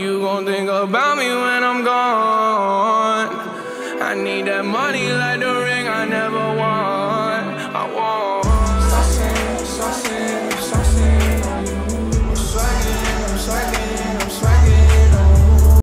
you gon' think about me when I'm gone? I need that money like the ring I never won.